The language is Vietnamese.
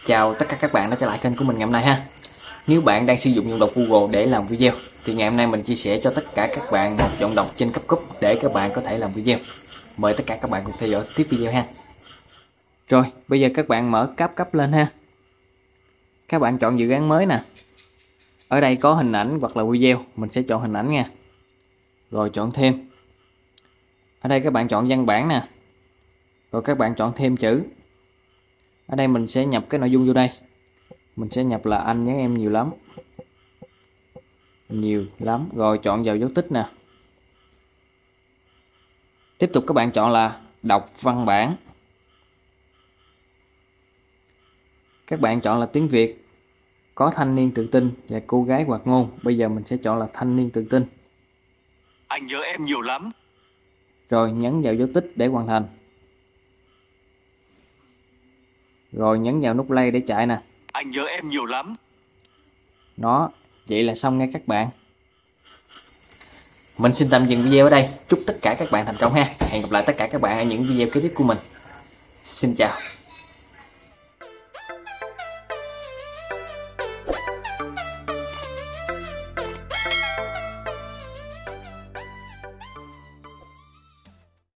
Chào tất cả các bạn đã trở lại kênh của mình ngày hôm nay ha. Nếu bạn đang sử dụng giọng đọc Google để làm video thì ngày hôm nay mình chia sẻ cho tất cả các bạn một giọng đọc trên cấp cúp để các bạn có thể làm video. Mời tất cả các bạn cùng theo dõi tiếp video ha. Rồi, bây giờ các bạn mở cấp lên ha. Các bạn chọn dự án mới nè. Ở đây có hình ảnh hoặc là video, mình sẽ chọn hình ảnh nha. Rồi chọn thêm. Ở đây các bạn chọn văn bản nè. Rồi các bạn chọn thêm chữ. Ở đây mình sẽ nhập cái nội dung vô đây. Mình sẽ nhập là anh nhớ em nhiều lắm. Nhiều lắm. Rồi chọn vào dấu tích nè. Tiếp tục các bạn chọn là đọc văn bản. Các bạn chọn là tiếng Việt. Có thanh niên tự tin và cô gái hoạt ngôn. Bây giờ mình sẽ chọn là thanh niên tự tin. Anh nhớ em nhiều lắm. Rồi nhấn vào dấu tích để hoàn thành. Rồi nhấn vào nút play để chạy nè. Anh nhớ em nhiều lắm. Đó, vậy là xong nha các bạn. Mình xin tạm dừng video ở đây. Chúc tất cả các bạn thành công ha. Hẹn gặp lại tất cả các bạn ở những video kế tiếp của mình. Xin chào.